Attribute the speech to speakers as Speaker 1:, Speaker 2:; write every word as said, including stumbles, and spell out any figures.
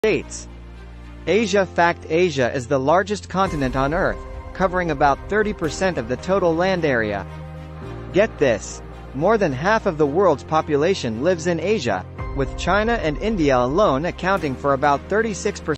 Speaker 1: States. Asia. Fact: Asia is the largest continent on Earth, covering about thirty percent of the total land area. Get this. More than half of the world's population lives in Asia, with China and India alone accounting for about thirty-six percent.